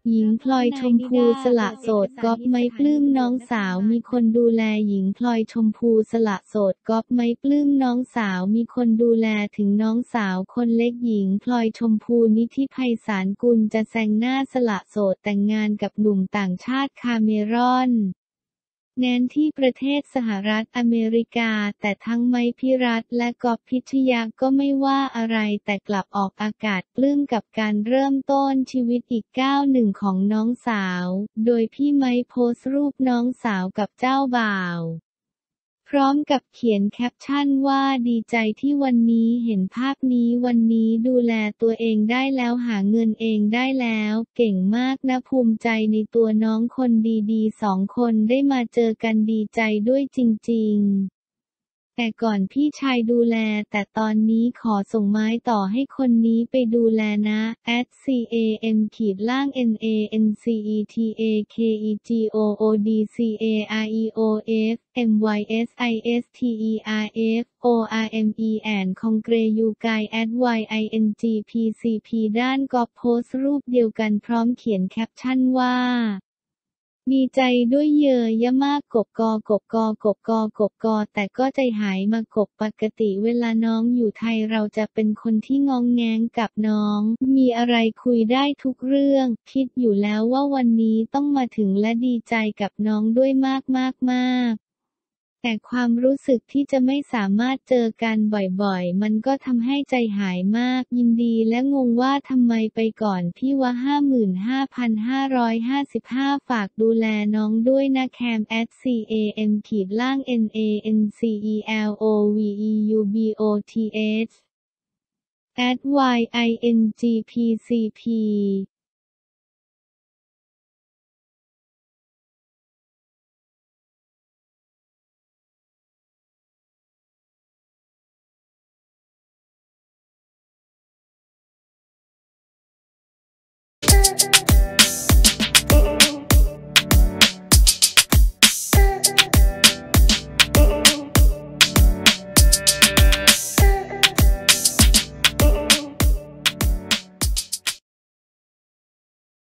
หญิงพลอยชมพูสละโสดก๊อปไม่ปลื้มน้องสาวมีคนดูแลหญิงพลอยชมพูสละโสดก๊อปไม่ปลื้มน้องสาวมีคนดูแลถึงน้องสาวคนเล็กหญิงพลอยชมพูนิธิไพศาลกุลจะแซงหน้าสละโสดแต่งงานกับหนุ่มต่างชาติคาเมรอนแนนที่ประเทศสหรัฐอเมริกาแต่ทั้งไมค์พิรัตน์และก๊อฟพิชยาก็ไม่ว่าอะไรแต่กลับออกอากาศปลื้มกับการเริ่มต้นชีวิตอีกก้าวหนึ่งของน้องสาวโดยพี่ไมค์โพสต์รูปน้องสาวกับเจ้าบ่าวพร้อมกับเขียนแคปชั่นว่าดีใจที่วันนี้เห็นภาพนี้วันนี้ดูแลตัวเองได้แล้วหาเงินเองได้แล้วเก่งมากนะภูมิใจในตัวน้องคนดีๆ2 คนได้มาเจอกันดีใจด้วยจริงๆแต่ก่อนพี่ชายดูแลแต่ตอนนี้ขอส่งไม้ต่อให้คนนี้ไปดูแลนะ@CAM_LANGETAKEGOODCAREOF MYSISTERFORME and Congre you guys @YINGPCP ด้านก๊อฟโพสต์รูปเดียวกันพร้อมเขียนแคปชั่นว่าดีใจด้วยเยอะมากกบกแต่ก็ใจหายมากบปกติเวลาน้องอยู่ไทยเราจะเป็นคนที่ง้องแง้งกับน้องมีอะไรคุยได้ทุกเรื่องคิดอยู่แล้วว่าวันนี้ต้องมาถึงและดีใจกับน้องด้วยมากแต่ความรู้สึกที่จะไม่สามารถเจอกันบ่อยๆมันก็ทำให้ใจหายมากยินดีและงงว่าทำไมไปก่อนพี่วะ55,555ฝากดูแลน้องด้วยนะแคม@CAM_NANCELOVEUBOTH @YINGPCP